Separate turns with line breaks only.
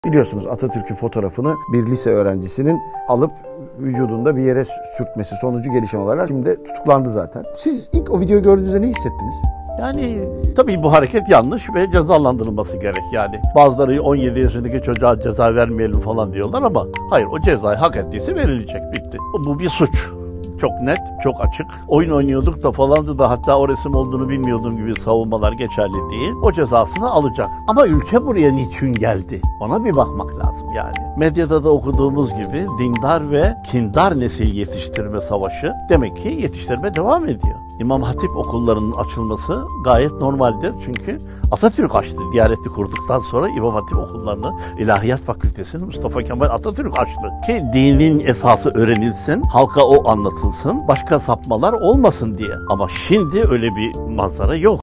Biliyorsunuz Atatürk'ün fotoğrafını bir lise öğrencisinin alıp vücudunda bir yere sürtmesi sonucu gelişen olaylar. Şimdi de tutuklandı zaten. Siz ilk o videoyu gördüğünüzde ne hissettiniz?
Yani tabii bu hareket yanlış ve cezalandırılması gerek yani. Bazıları 17 yaşındaki çocuğa ceza vermeyelim falan diyorlar ama hayır, o cezayı hak ettiyse verilecek, bitti. Bu bir suç. Çok net, çok açık. Oyun oynuyorduk da falandı da hatta o resim olduğunu bilmiyordum gibi savunmalar geçerli değil. O cezasını alacak. Ama ülke buraya niçin geldi? Ona bir bakmak lazım yani. Medyada da okuduğumuz gibi dindar ve kindar nesil yetiştirme savaşı demek ki yetiştirme devam ediyor. İmam Hatip okullarının açılması gayet normaldir. Çünkü Atatürk açtı. Diyaneti kurduktan sonra İmam Hatip okullarını, İlahiyat Fakültesini Mustafa Kemal Atatürk açtı. Ki dinin esası öğrenilsin, halka o anlatılsın, başka sapmalar olmasın diye. Ama şimdi öyle bir manzara yok.